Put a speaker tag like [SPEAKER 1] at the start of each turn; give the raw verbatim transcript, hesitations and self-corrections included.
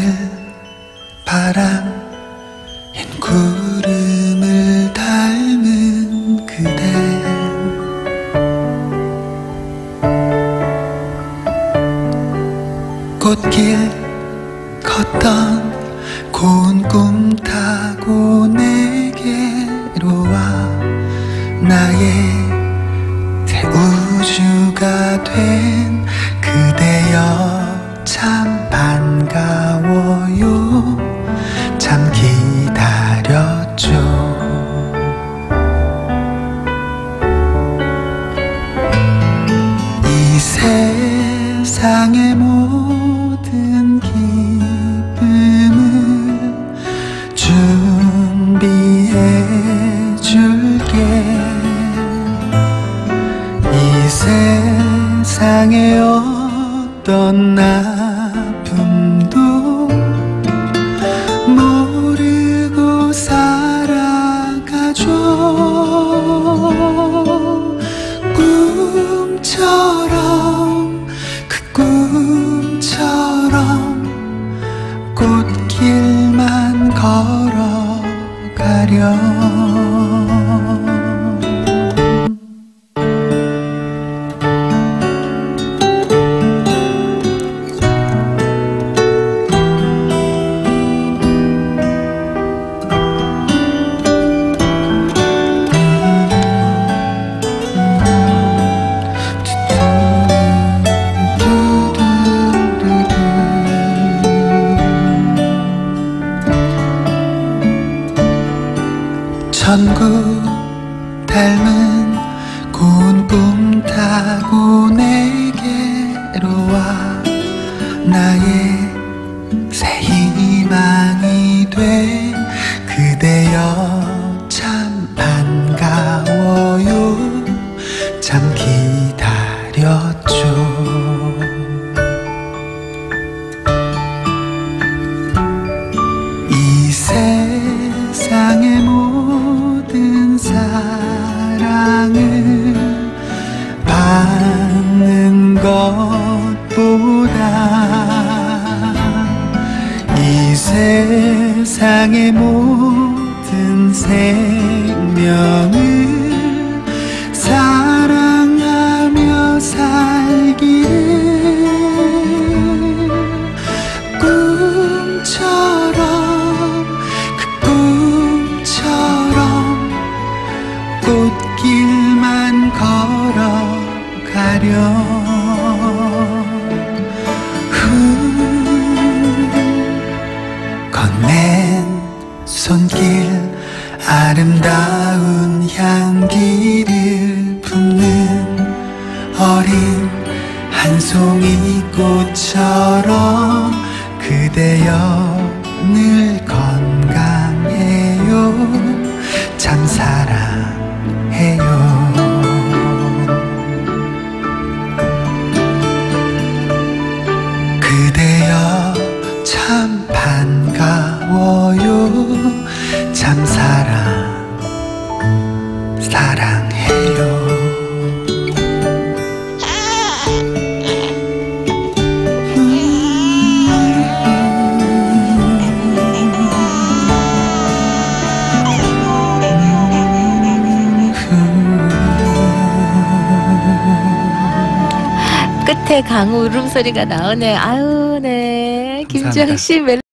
[SPEAKER 1] 바람 흰 구름을 닮은 그대 꽃길 걷던 고운 꿈 타고 내게로 와 나의 새 우주가 된 그대여 참 반가워요 참 기다렸죠 이 세상의 모든 기쁨을 준비해 줄게 이 세상에 어떤 아픔도 모르고 살아가죠 꿈처럼 그 꿈처럼 꽃길만 걸어가렴 천국 닮은 고운 꿈 타고 내게로 와 나의 새 희망이 돼 그대여 참 반가워요 참 기다렸죠 이 세상의 모든 사랑을 받는 것보다 이 세상의 모든 생명을 사랑하며 살기를 꿈처럼 그 꿈처럼 꽃길만 걸어가렴 건넨 손길 아름다운 향기를 품는 어린 한 송이 꽃처럼 그대여 늘 건강해요 참 사랑해요 그대여 참 반가워요 참 사랑 사랑해요
[SPEAKER 2] 끝에 강우 울음소리가 나오네. 아유, 네. 김주영 씨 멜